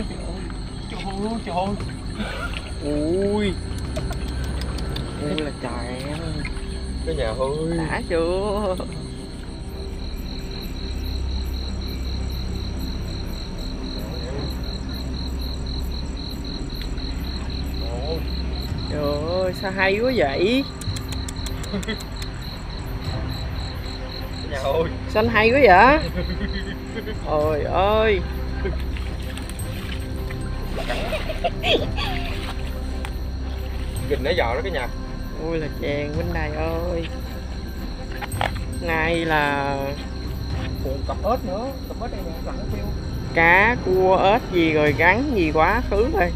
ơi, trời ơi, trời ơi. Ui, ui là trời em. Cái nhà ơi. Đã chưa? Trời ơi, sao hay quá vậy? Nhà ơi. Xanh hay quá vậy? Ôi ơi. Gình nãy giờ đó cái nhà. Ôi là chèn bên này ơi. Này là Còn cặp ếch nữa, cặp ếch đây nè, lặn kêu. cá, cua, ếch gì rồi gắn gì quá khứ rồi.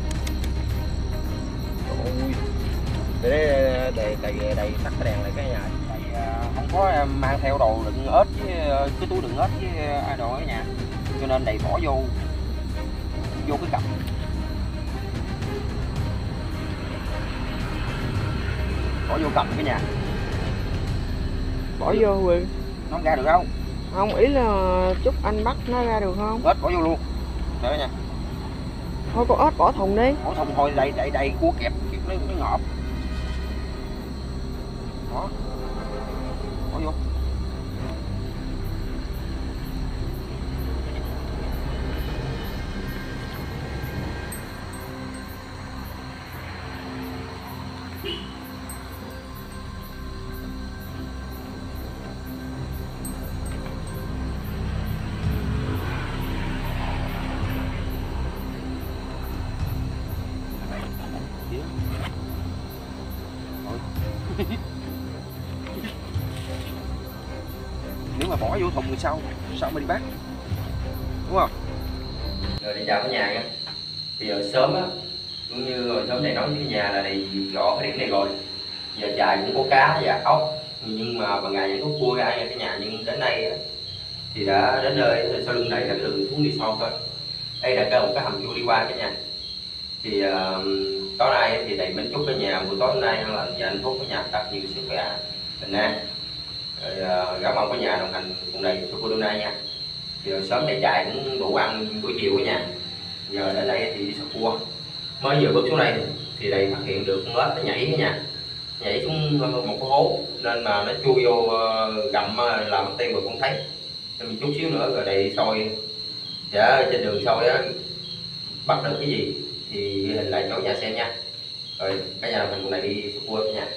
Ôi. Để đầy tắt cái đèn lại cái nhà. Tại không có mang theo đồ đựng ếch với cái túi đựng ếch với ai đồ ở nhà. Cho nên đầy bỏ vô cái cặp. Bỏ vô cặp cái nhà. Bỏ vô rồi. Nó không ra được không? Không, ý là chúc anh bắt nó ra được không? Ếch bỏ vô luôn. Để nha. Thôi con ếch bỏ thùng đi. Bỏ thùng hồi đầy cua kẹp nó ngọt. Đó. Bỏ vô. Nếu mà bỏ vô thùng thì sao mà đi bắt, đúng không? Rồi đi chào cả nhà nha. Bây giờ sớm á, cũng như hồi sớm này nói với nhà là này gõ cái điểm này rồi. Giờ chài cũng có cá và ốc, nhưng mà ban ngày vẫn có cua ra nha cả nhà. Nhưng đến đây á, thì đã đến nơi, sau lưng này là cái đường xuống đi sâu thôi. Đây là một cái hầm cua đi qua cả nhà. Thì tối nay thì thầy mến chúc cả nhà buổi tối hôm nay ăn lành và hạnh phúc cả nhà, thật nhiều sức khỏe, bình an. Rồi cảm ơn cả nhà đồng hành cùng đây số của hôm nay nha. Thì sớm này chạy cũng đủ ăn buổi chiều cả nhà. Giờ đến đây thì đi sắp cua. Mới vừa bước xuống đây thì đây phát hiện được con ếch nó nhảy cả nhà. Nhảy xuống một cái hố nên mà nó chui vô gặm làm tim rồi cũng thấy. Nên mình chút xíu nữa rồi đây soi. Dạ trên đường soi á bắt được cái gì thì ghi hình lại cho nhà xem nha. Rồi cả nhà mình cùng này đi sắp cua cả nhà.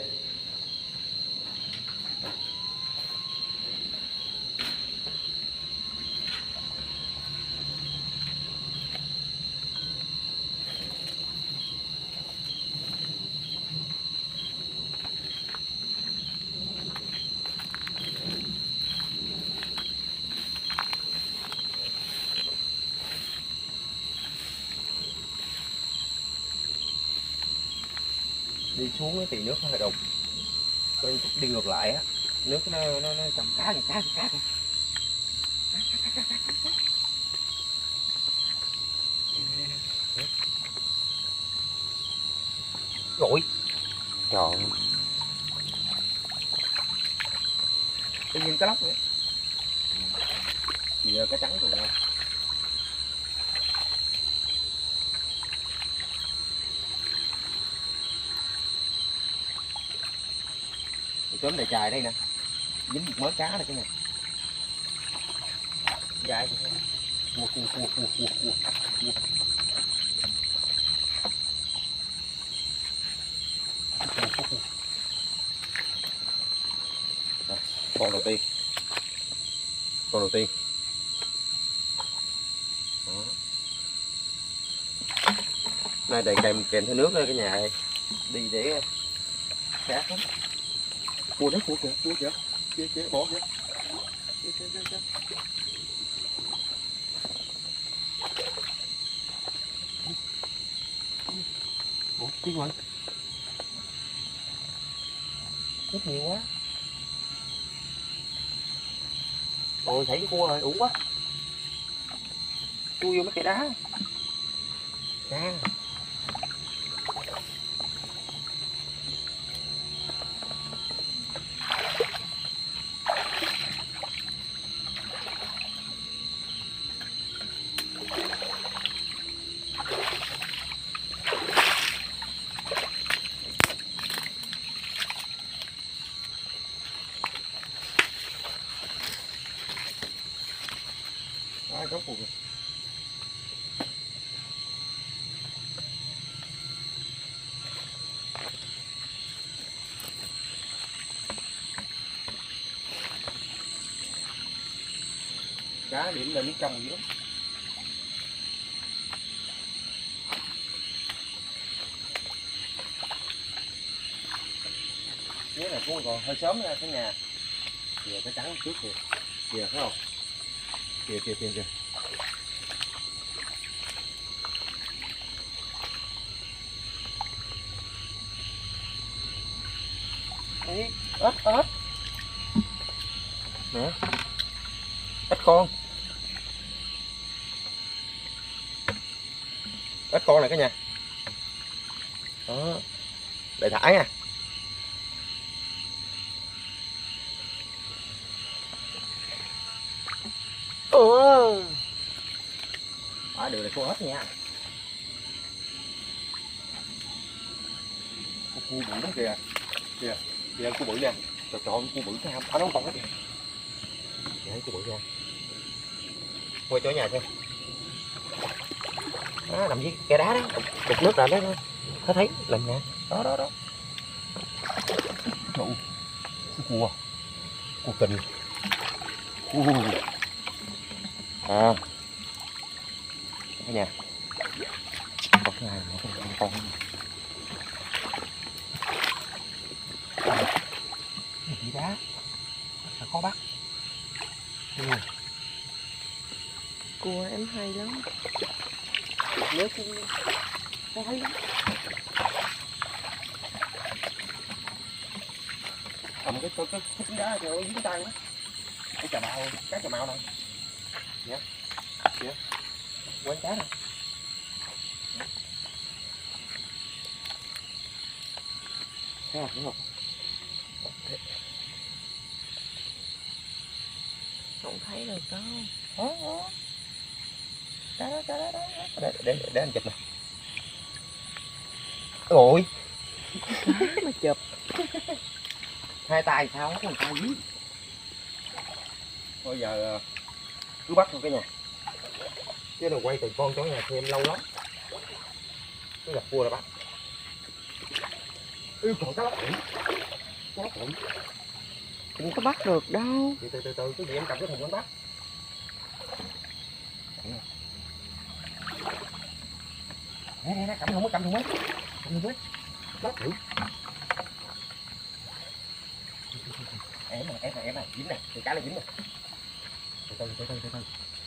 Đi xuống thì nước nó hơi đục, bên đi ngược lại á nước nó chầm cá. Rồi trời, tự nhiên cái lóc nữa giờ cái trắng rồi. Sớm đầy chài đây nè, dính một mớ cá này cái này dài cua. Con đầu tiên đó. Nay đầy kèm theo nước đây cái nhà này đi để khác lắm. Cua kìa kia bỏ kìa kia. Ủa tiếng rồi rất nhiều quá. Rồi thấy cái cua rồi uổng quá, chui vô mấy cái đá nè. Đó, chốt cua kìa. Cá điểm lên nước trong dữ lắm. Cái này cũng còn hơi sớm nha cả nhà. Kìa cái trắng trước kìa. Kìa thấy không? Kìa kìa kìa kìa. Đấy, ếch ếch. Nè. Ếch con. Ếch con này cả nhà. Đó. Để thả nha. Đường này cô ếch nha. Cua bự lắm kìa. Kìa, kìa cua bự nha. Trời trời, cua bự cái ham, nó còn kìa. Đấy, cua bự nha. Quay chỗ nhà xem. Đó, nằm dưới khe đá đó, đục nước lại đó, nó thấy làm nha. Đó đó đó. Trời, cua kình. À. Cả nhà. Có cái này nó con. Cái gì đá? Rất là khó bắt. Cua em hay lắm. Nước nó thấy lắm. Cầm cái đá trời ơi dính tay quá. Cái cà mau, cá cà mau này. Dạ. Dạ. Quên cá này. Thấy không? Thấy không? Không thấy được đâu. Đó. Để anh chụp nè. Ôi. Mà chụp. Hai tay sao không tay dí. Bây giờ cứ bắt thôi cả nhà. Chứ đừng quay từ con chó nhà thêm lâu lắm. Cứ gặp cua là bắt. Còn cá lóc bự. Cá lóc bự. Không có bắt được đâu. Từ từ cái gì em cầm cái thùng em bắt. Nè cầm thùng cầm thùng ấy. Cầm thùng ấy. Bắt thử. Em này, dính nè, thì cá là dính nè. Từ từ.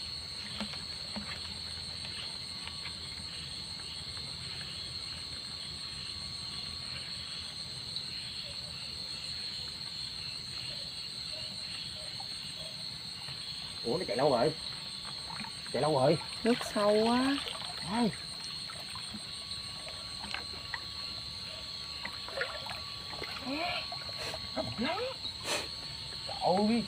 Ủa nó chạy lâu rồi. Nước sâu quá. Đây. Có một lắm. Ôi.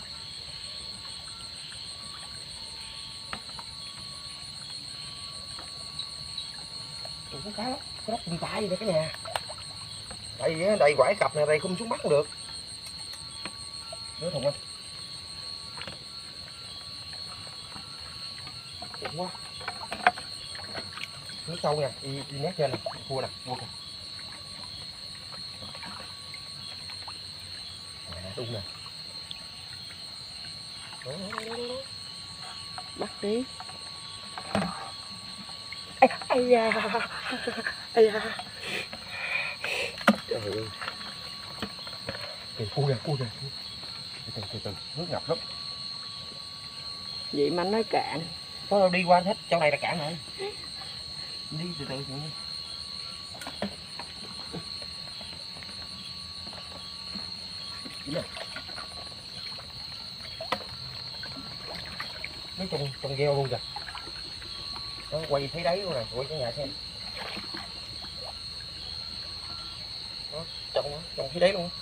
Ủa cá lóc trên tay vậy cả nhà. Đầy quải cặp này, đây không xuống bắt được. Nhớ thùng anh. Đúng quá. Nước sâu nè, đi nét trên nè, cua kìa. Đúng nè. Đó. Bắt đi. Ây da. Trời ơi. Kìa cua kìa. Từ nước ngập lắm. Vậy mà anh nói cạn. Có đi qua hết, chỗ này là cạn rồi. Đi từ từ. Nó trong gheo luôn kìa. Nó quay thấy đáy luôn này, quay cho nhà xem. Đó, trong thấy đáy luôn.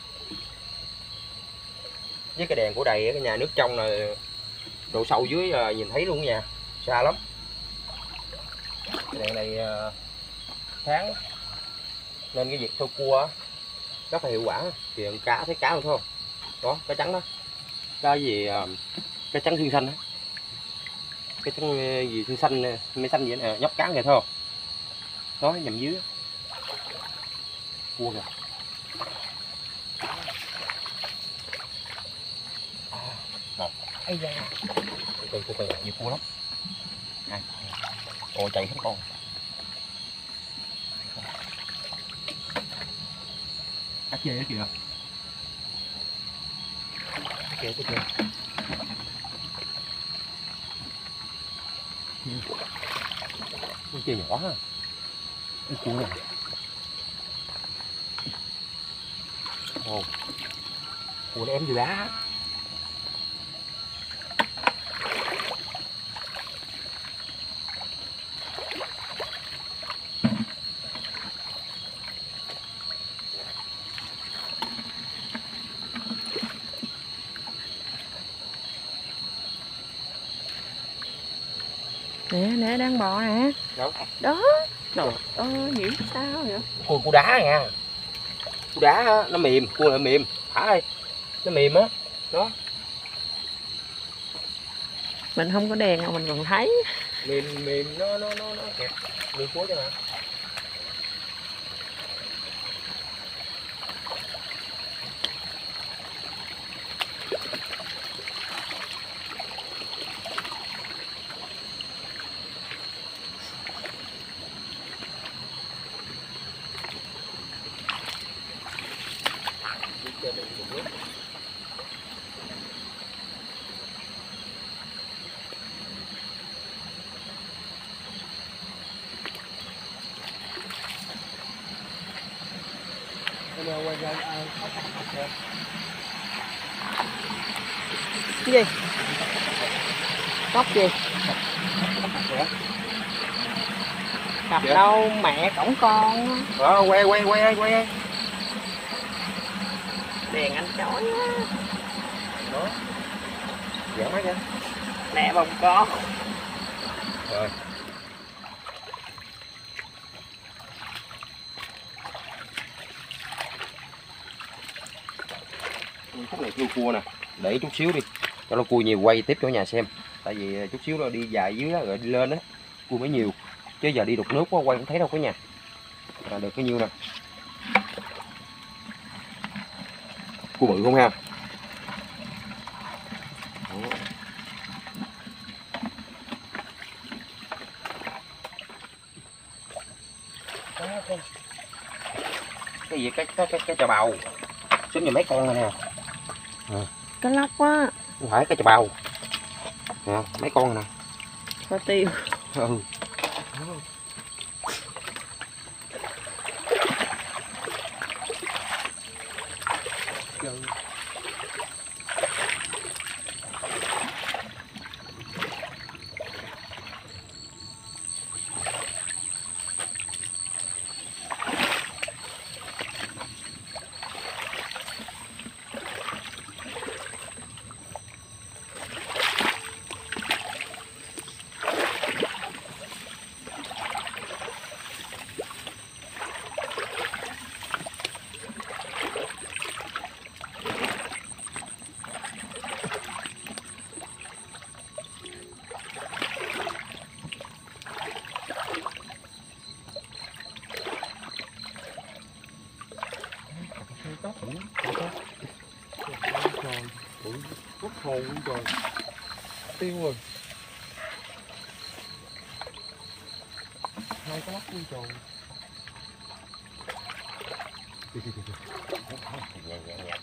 Với cái đèn của đầy cái nhà nước trong là độ sâu dưới nhìn thấy luôn nha, xa lắm. Cái đèn này sáng nên cái việc thâu cua rất là hiệu quả. Thì cá thấy cá luôn thôi. Đó, cá trắng đó. Cái gì cá trắng xương xanh đó. cái trắng gì xanh xanh mấy xanh vậy nè, nhóc cắn kìa thấy không? Nó nằm dưới cua kìa. Một ấy da từ nhiều cua lắm. Hai ôi chạy hết con. Cắt dây đó kìa. Kìa kìa. Con kia nhỏ ha. Cái cua này. Ồ. Cua nó em từ đá. Nè đang bò nè. Đâu? Đó. Trời ơi nghĩ sao vậy? Cua đá nha. Cua đá á, nó mềm, cua lại mềm. Thả đi. Nó mềm á. Đó. Mình không có đèn mà mình còn thấy. Mềm nó kẹp. Mềm cuối cho hả? Cái gì? Cóc gì? Cặp đâu mẹ cổng con. Quay. Đèn anh chói á. Đó. Dở máy ra. Mẹ bồng con. Rồi. Khúc này kêu cua nè, để chút xíu đi cho nó cua nhiều quay tiếp cho nhà xem, tại vì chút xíu nó đi dài dưới đó, rồi đi lên á cua mới nhiều, chứ giờ đi đục nước quá quay không thấy đâu cả nhà. Được cái nhiêu nè, cua bự không ha. Cái gì cái chà bầu xuống như mấy con này nè. Cá lóc á. Không phải cái chà bầu nè, mấy con nè. Có tiêu. Ừ. Quốc hồn rồi tiêu rồi, hai cái lóc luôn trời. Nhẹ.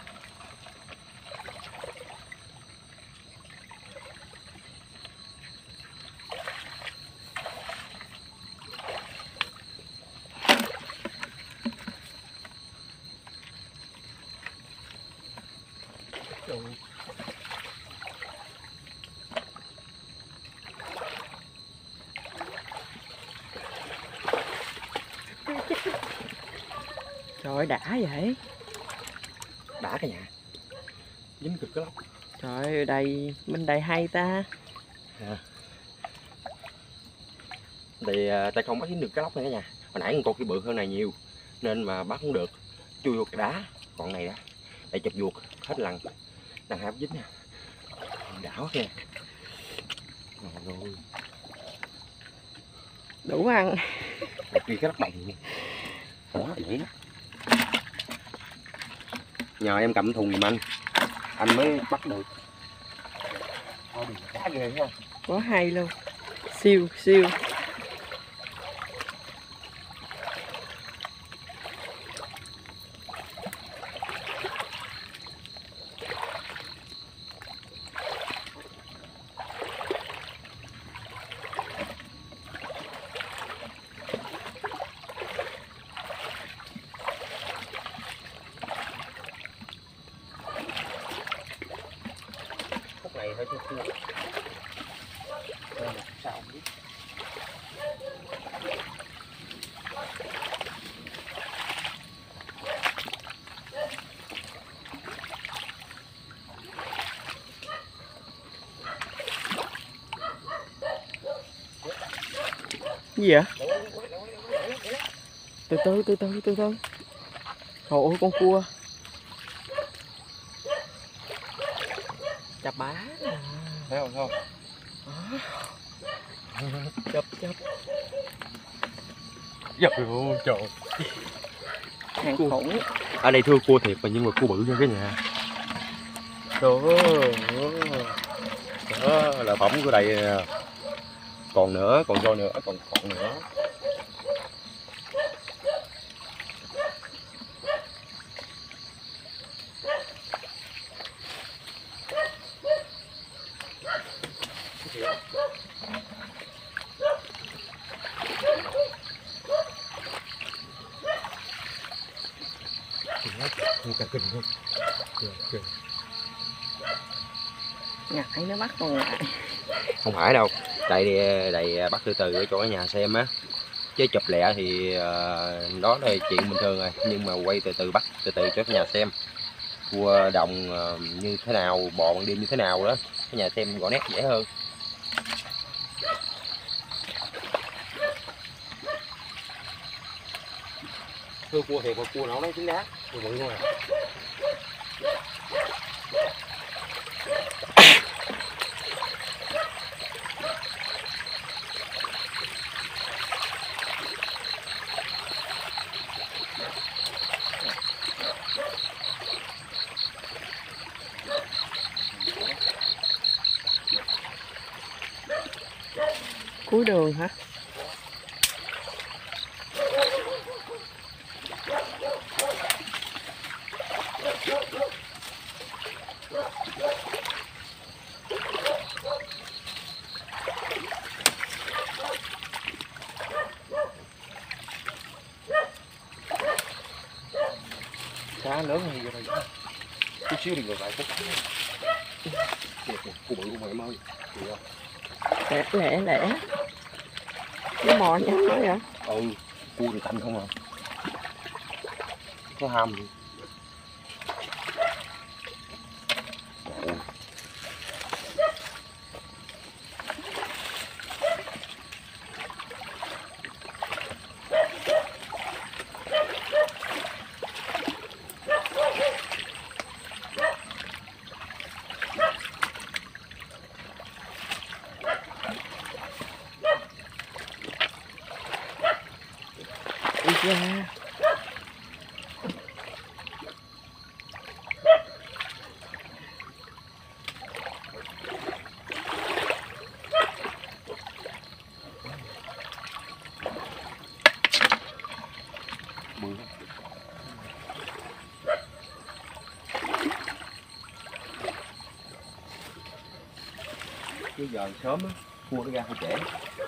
Trời ơi đã vậy. Đã cả nhà, dính cực cái lóc. Trời ơi đây bên đây hay ta. Thì tay không bắt dính được cái lóc này cả nhà. Hồi nãy con kia bự hơn này nhiều nên mà bắt không được, chui vô cái đá. Còn này đó để chụp vuột hết lần, lần hai bắt dính nè, đảo nha. Đủ ăn. Cái đất đồng đó vậy đó. Nhờ em cầm thùng giùm anh mới bắt được. Thôi đừng cá ghê ha. Quá hay luôn. Siêu siêu. Này hơi chua sao không biết. Gì vậy? Từ từ. Trời ơi con cua. Chập bá. Thấy không? Chập. Giật luôn trời. Hàng khủng. Ở đây thưa cua thiệt mà nhưng mà cua bự nha cái nhà. Trời ơi. Đó là phẩm của đây nè. Còn nữa, còn cho nữa, còn nữa. Cả kinh luôn. Ngại nó bắt con ngại. Không phải đâu, đây bắt từ từ cho cả nhà xem á, chứ chụp lẹ thì đó là chuyện bình thường rồi, nhưng mà quay từ từ bắt từ từ cho cả nhà xem cua đồng như thế nào, bò ban đêm như thế nào đó, cả nhà xem rõ nét dễ hơn. Thưa cua thiệt mà cua nấu nó trứng đá, cua bự luôn à. Cuối đường hả? Cá lớn như vậy rồi, chút xíu đừng lại phút. Cua bự của mày ơi, Lẻ. Nó bò nhanh quá vậy? Cua thì canh không à, có ham gì. Ui da. Chứ giờ sớm á, cua nó ra hơi trễ.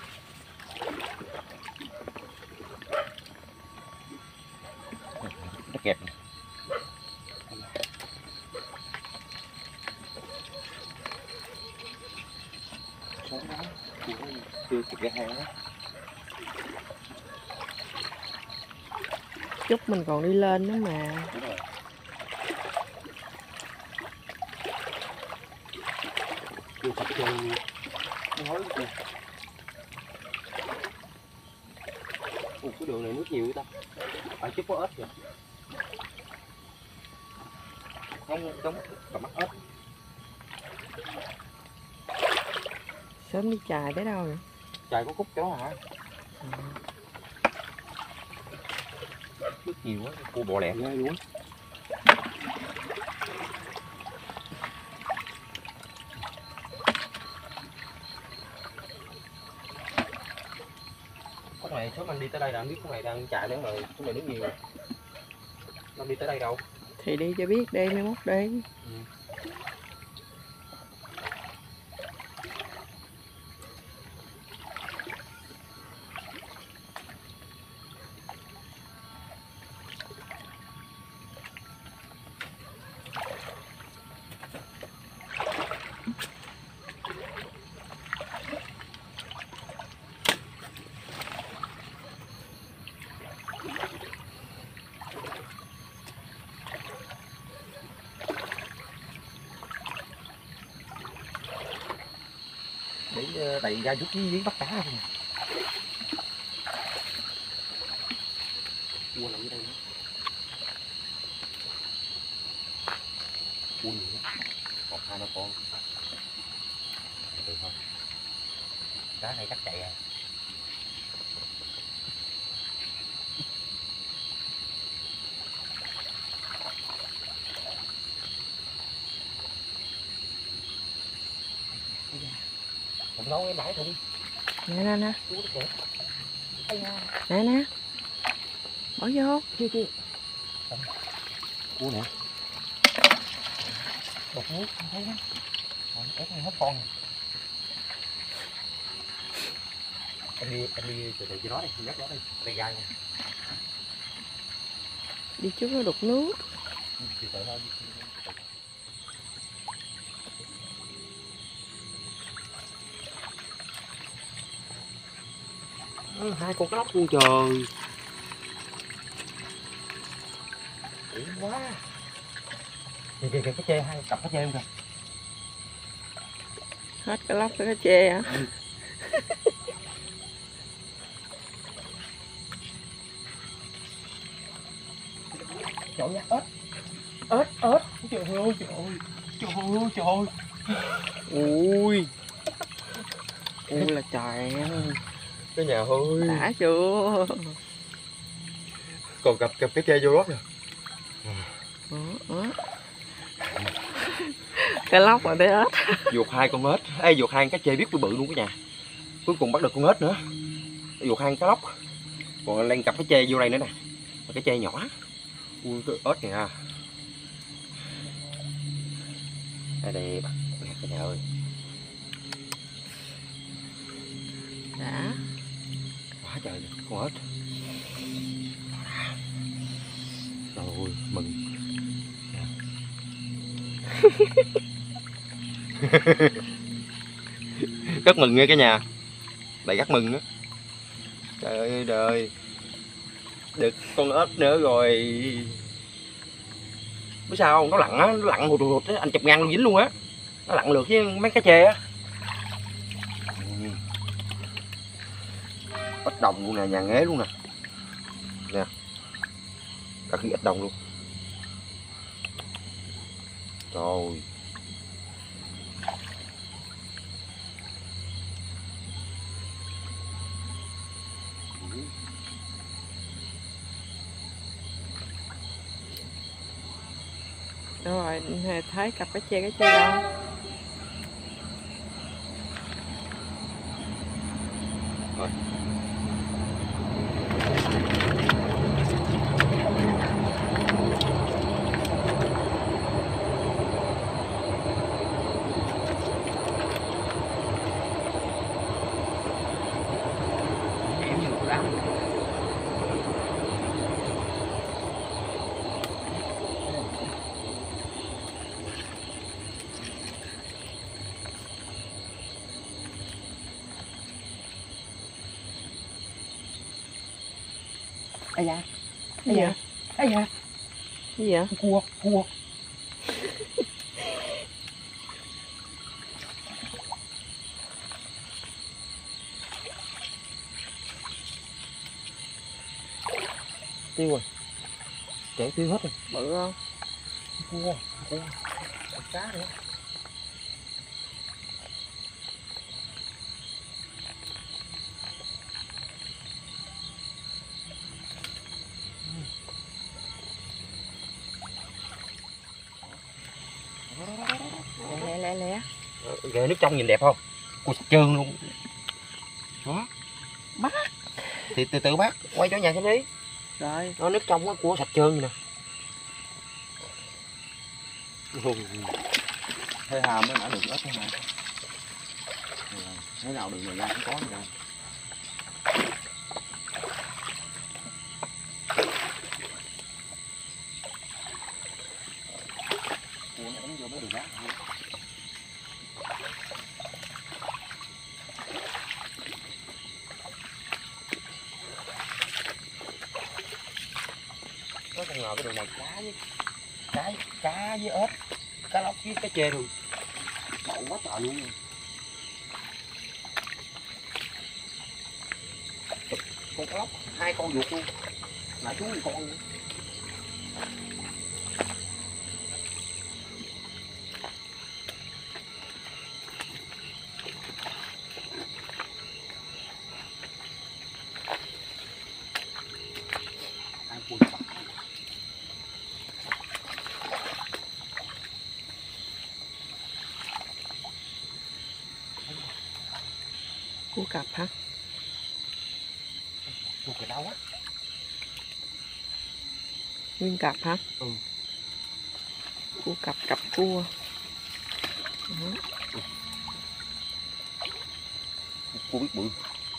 Nó kẹp. Sớm đó, cua nó chưa kịp ra hang á. Chút mình còn đi lên nữa mà. Đúng rồi. Cua sạch chân nó hối kìa. Cái đường này nước nhiều vậy ta. Ở chút có ếch kìa. Không cầm mắt ếch. Sớm đi chài tới đâu vậy? Trời có khúc chó hả? Rất nhiều quá, cua bò lẹ ghê luôn á. Con này sớm anh đi tới đây là anh biết con này đang chạy nữa rồi, con này đứng nhiều rồi. Nó đi tới đây đâu? Thì đi cho biết đi, mai mốt đi. Để đẩy ra chút cái giếng bắt cá không. Cua nằm ở đây nữa. Cua nhiều lắm. Một hai ba con. Được không? Cá này chắc chạy à. Không nấu em bãi thôi. Nè nè nè. Cua nó kẹp. Nè nè. Bỏ vô. Chưa. Cua nè. Đột nước không thấy đó. Rồi ép hết con. Em đi từ từ cho nó đi, nhắc nó đi. Đây gai nha. Đi trước nó đục nước. Từ từ thôi. Hai con cá lóc luôn trời. Đỉnh quá. Kìa cái chê, hai cặp cá chê luôn kìa. Hết cá lóc tới cá chê hả? Trời ơi, ếch. Trời ơi. Ui. Ui là trời. Cái nhà ơi. Đã chưa? Còn cặp cái chê vô lót nè. Cá lóc mà tới ếch. Vuột hai con ếch. Ê, vuột hai cá chê biết bự bự luôn cả nhà. Cuối cùng bắt được con ếch nữa. Vuột hai cá lóc. Còn lên cặp cái chê vô đây nữa nè. Cái chê nhỏ. Ui cái ếch kìa. Đây đây bắt cả nhà ơi. Đã. Quá trời con ếch. Trời ơi mừng. Rất mừng nha cả nhà. Lại rất mừng á. Trời ơi đời. Được con ếch nữa rồi. Biết sao không? Nó lặn á, nó lặn hụt hụt á, anh chụp ngang luôn dính luôn á. Nó lặn lượt với mấy cá chê á. Ếch đồng luôn nè, nhà nghế luôn nè. Nè. Cả khi ếch đồng luôn. Trời. Rồi thấy cặp cá chê đâu? Rồi. Ây da. Cái gì vậy? Ây da. Cái gì vậy? Cua. Tiêu rồi. Chạy tiêu hết rồi. Bự không? Cua. Cá nữa. Lẹ. Ghê, nước trong nhìn đẹp không? Cua sạch trơn luôn. Đó. Bắt. Thì từ từ bác, quay chỗ nhà xem đi. Rồi. Nó nước trong á, cua sạch trơn vậy nè. Thấy hàm mới nãy được ít thôi. Thế nào được người ra cũng có rồi. Cua nó ống vô mới được rác. Nó không ngờ cái đường này cá với ếch, cá lóc với cá chê luôn. Đậu quá trời luôn. Con cá lóc, 2 con ruột luôn. Lại xuống 1 con nữa. Hai cua sạch. Cua cặp hả? Cua cái đau á. Nguyên cặp hả? Ừ. Cua cặp cua. Cua biết bự.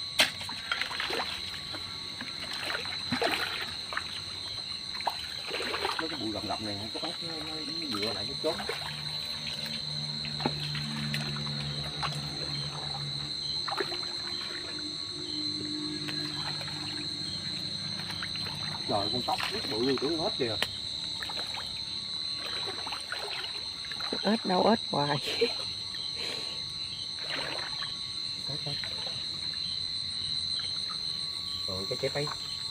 Mấy cái bụi gầm gầm này có bác nó dựa lại nó trốn. Trời, con tóc biết bự luôn, tưởng hết kìa. Ếch đâu ếch hoài. Rồi cái trái tay.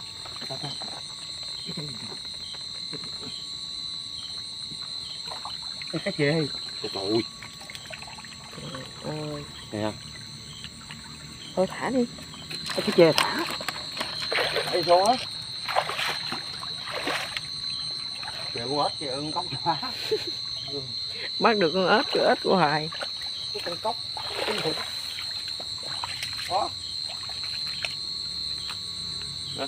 Cái chê. Trời ơi. Ơi. Nè. Thôi thả đi. Cái chê thả. Đây số á. Kìa con ếch kìa, con cóc phá. Bắt được con ếch hoài. Cái con cóc. Cái thịt. Đó. Nè.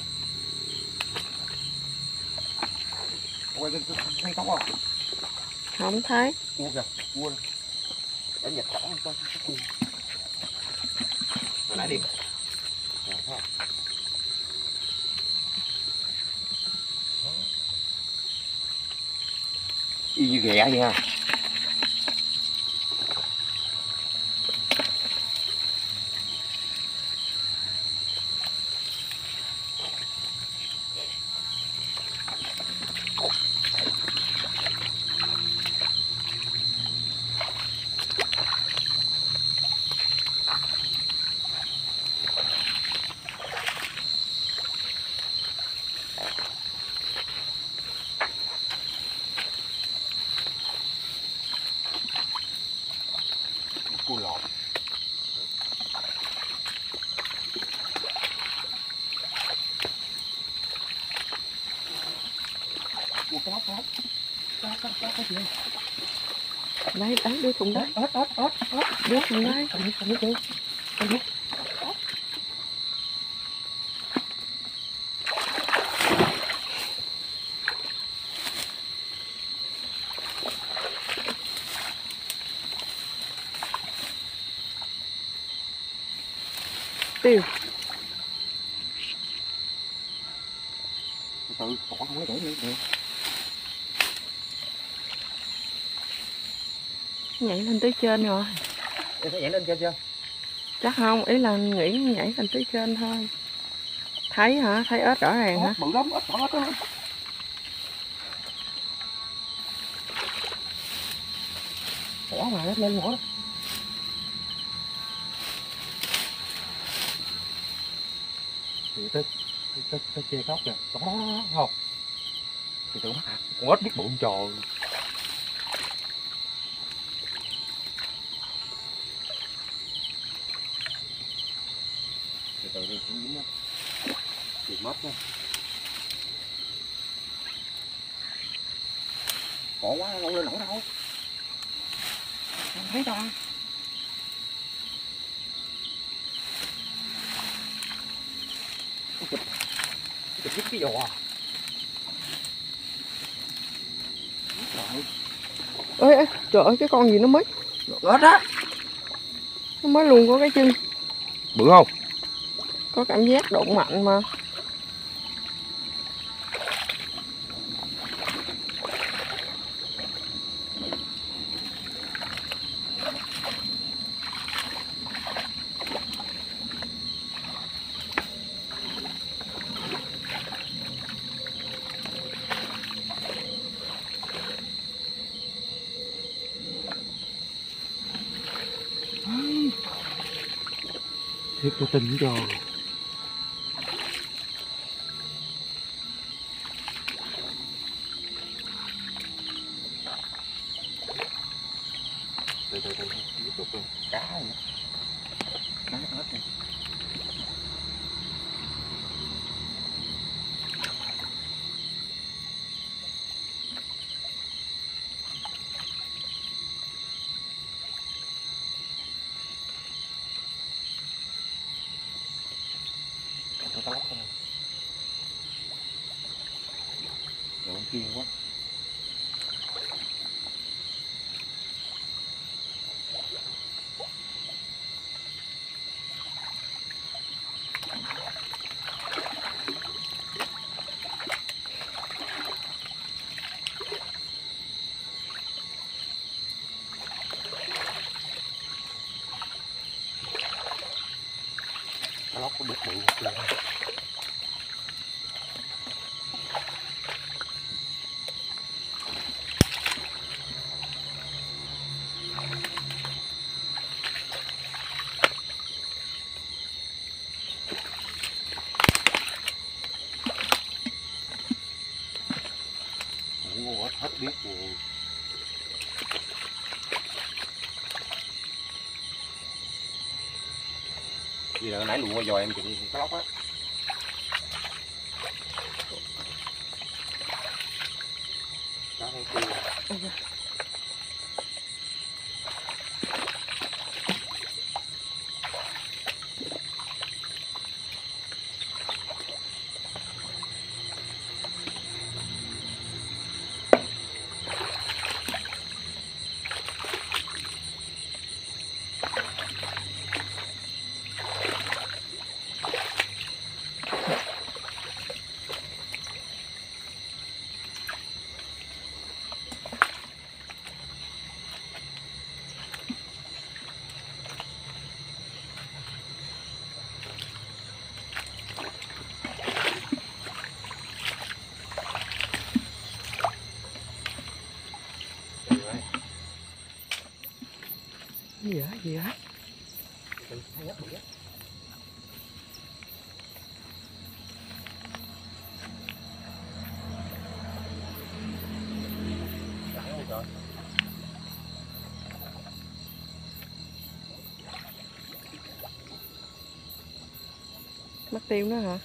Quay thấy cóc không? Không thấy. Cua kìa, cua nè. Để nhặt cỏ coi cái cua. Hồi nãy đi. Rồi, thấy không? Y như ghẹ vậy ha. Cua lọt. Cua cá lóc. Cá gì? Đấy, đưa thùng đấy. Ếch. Đưa thùng đấy. Cầm nước đi. Cầm nước. Tiêu. Từ cỏ không có để được. Nhảy lên tới trên rồi. Em thấy nhảy lên trên chưa? Chắc không, ý là nghĩ nhảy lên tới trên thôi. Thấy hả? Thấy ếch rõ ràng hả? Bự lắm, ếch đó đó. Bỏ mà nó lên bỏ đó. Thì tới chê khóc kìa. Đó không? Thì tưởng bắt con ếch biết bụng trò. Từ từ đi, cũng dính đó. Thì mất đó. Bỏ quá, không lên nổi đâu. thấy đâu. Chụp cái giò. Ê, trời ơi cái con gì nó mới Ếch á. nó mới luôn có cái chân, Bự không? có cảm giác đụng mạnh mà. Thiệt là tình giò. Từ tiếp tục đi. Cá nữa. Cá hết này. Nó lóc thôi. Rồi con kiên quá. Nó lóc có được bự một chưa. Hết biết rồi. Vì là nãy lụa qua giò em chừng cá lóc á. Cá không tiêu. Gì á, gì á? Mất tiêu nữa hả?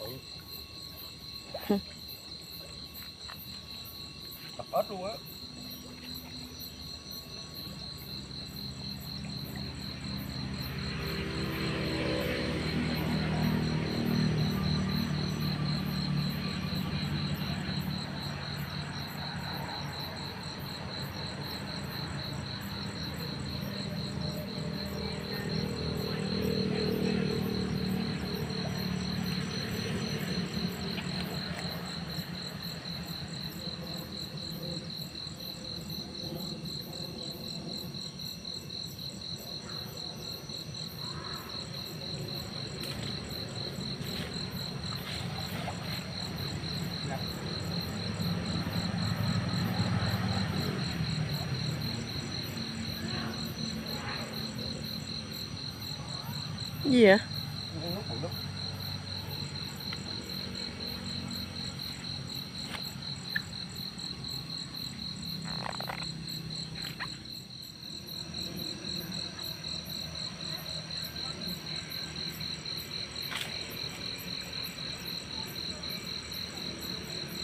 Tập ếch luôn á. Gì vậy?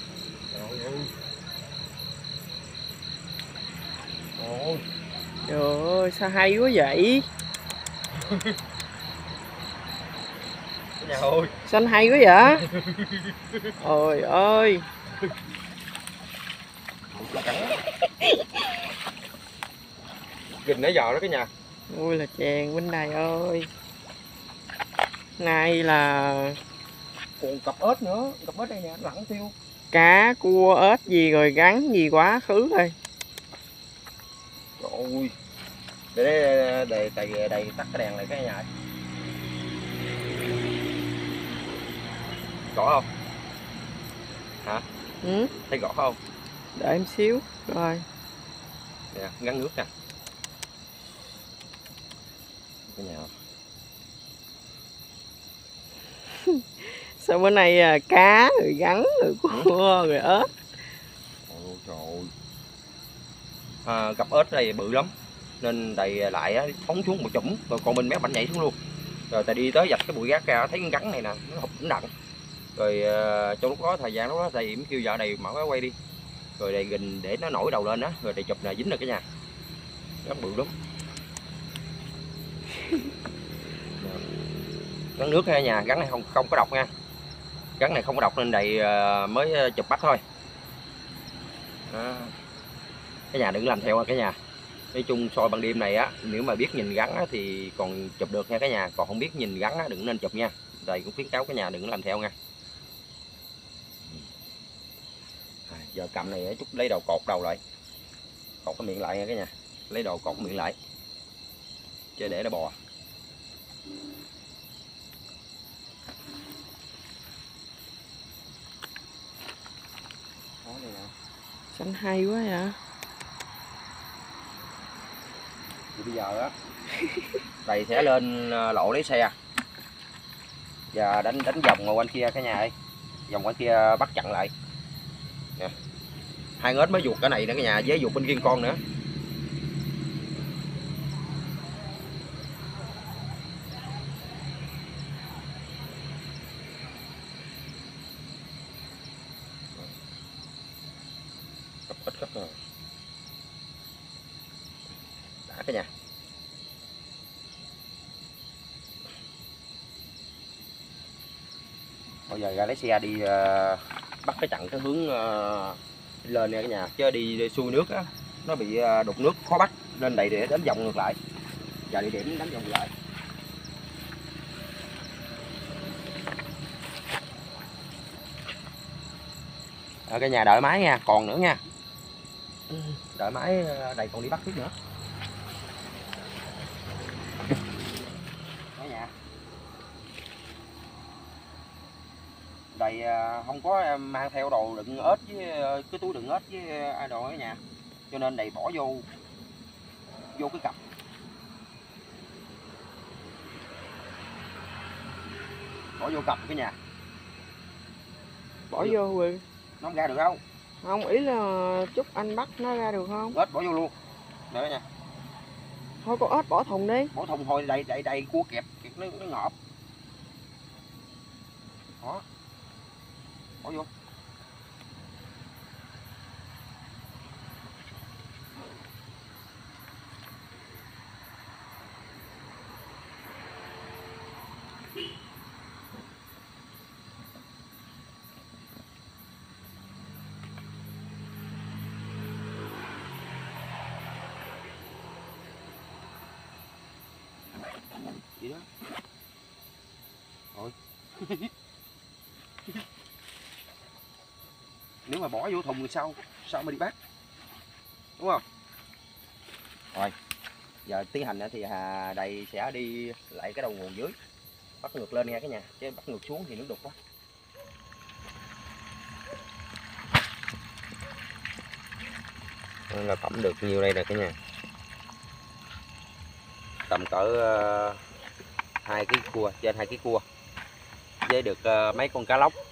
Ôi. Trời Trời ơi, sao hay quá vậy? Cả nhà ơi. Sao anh hay quá vậy? Ôi ơi. Gìn nãy giờ đó cả nhà. Ui là chèn bên này ơi. Này là Còn cặp ếch nữa, cặp ếch đây nè, lặn tiêu. cá, cua, ếch gì rồi gắn gì quá khứ rồi. Trời ơi. Để đầy tắt cái đèn này cả nhà. Rõ không? Hả? Ừ, Thấy rõ không? đợi em xíu. Rồi. Nè, ngăn nước nè. Cả nhà. Sao bữa nay cá rồi gắn rồi cua rồi ếch. Ôi trời ơi. Cặp ếch đây bự lắm. Nên đầy lại á, phóng xuống một chủng. Rồi còn mình bé bảnh nhảy xuống luôn. Rồi ta đi tới dạch cái bụi gác ra thấy con gắn này nè, nó hụt cũng đặng. Rồi trong lúc đó thời gian lúc đó thầy mới kêu vợ này mở cái quay đi. Rồi đầy gình để nó nổi đầu lên á, rồi đầy chụp là dính được cả nhà. Gắn bự lắm. Gắn nước nha nhà, gắn này không có độc nha. Gắn này không có độc nên đầy mới chụp bắt thôi. Đó. Cái nhà đừng làm theo cả nhà. Nói chung soi ban đêm này á, nếu mà biết nhìn gắn á, thì còn chụp được nha cả nhà, còn không biết nhìn gắn á, đừng nên chụp nha. Đây cũng khuyến cáo cả nhà đừng làm theo nha. Giờ cầm này chút lấy đầu cột đầu lại, cột cái miệng lại nha cả nhà, lấy đầu cột miệng lại chứ để nó bò. Đó này nè. Xanh hay quá vậy. Thì bây giờ á thầy sẽ lên lộ lấy xe và đánh vòng ngoài quanh kia cả nhà ơi, vòng quanh kia bắt chặn lại nè. Hai ếch mới vuột cái này nữa cả nhà, với vuột bên kia con nữa. Ít rồi. Đã cả nhà. Bây giờ ra lấy xe đi bắt cái chặn cái hướng lên nha cả nhà, chứ đi xuôi nước á nó bị đục nước khó bắt, nên đẩy để đánh vòng ngược lại và địa điểm đánh vòng ngược lại. Ở cái nhà đợi máy nha, còn nữa nha, đợi máy đầy còn đi bắt tiếp nữa. Cả nhà đầy không có mang theo đồ đựng ếch với cái túi đựng ếch với ai đồ ở nhà, cho nên đầy bỏ vô cái cặp. Bỏ vô cặp cái nhà. Bỏ vô rồi. Nó không ra được đâu. Không, ý là chút anh bắt nó ra được không? Ếch bỏ vô luôn. Đấy nha. Thôi con ếch bỏ thùng đi. Bỏ thùng thôi, đầy cua kẹp nó ngọt. Đó. Bỏ vô. Vậy đó. Rồi. Nếu mà bỏ vô thùng thì sao mà đi bắt, đúng không? Rồi giờ tiến hành thì đầy sẽ đi lại cái đầu nguồn dưới, bắt ngược lên nha cả nhà, chứ bắt ngược xuống thì nước đục quá. Là tẩm được nhiêu đây nè cả nhà, tầm cỡ 2 kg cua, trên 2 kg cua, với được mấy con cá lóc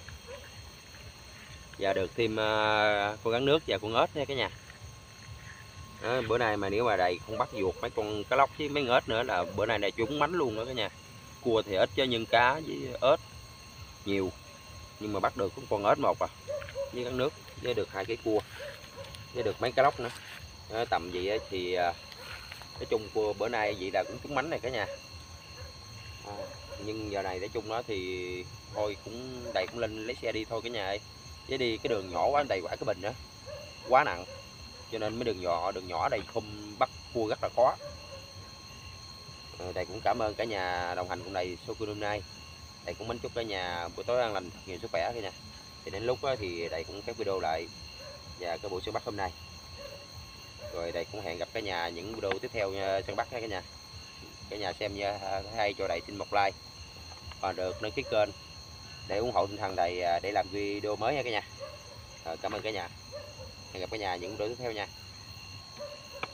và được thêm con rắn nước và con ếch nha cả nhà. Đó, bữa nay mà nếu mà đầy không bắt vuột mấy con cá lóc với mấy con ếch nữa là bữa nay này trúng mánh luôn đó cả nhà. Cua thì ít chứ nhưng cá với ếch nhiều, nhưng mà bắt được con ếch một với rắn nước, với được 2 cái cua, với được mấy cá lóc nữa. Đó, tầm vậy thì Nói chung bữa nay vậy là cũng trúng mánh này cả nhà. Nhưng giờ này nói chung đó thì thôi cũng đầy cũng lên lấy xe đi thôi cả nhà ơi. Chứ đi cái đường nhỏ quá, đầy quả cái bình nữa quá nặng, cho nên mấy đường nhỏ đây không bắt cua rất là khó. Đây cũng cảm ơn cả nhà đồng hành cùng đây số cua hôm nay. Đây cũng mến chúc cả nhà buổi tối an lành, thật nhiều sức khỏe cả nhà. Thì đến lúc thì đây cũng các video lại và cái buổi săn bắt hôm nay. Rồi đây cũng hẹn gặp cả nhà những video tiếp theo săn bắt nha cả nhà. Cả nhà xem nha, hay cho đây xin một like và được đăng ký kênh để ủng hộ tinh thần này để làm video mới nha cả nhà. Cảm ơn cả nhà. Hẹn gặp cả nhà những video tiếp theo nha.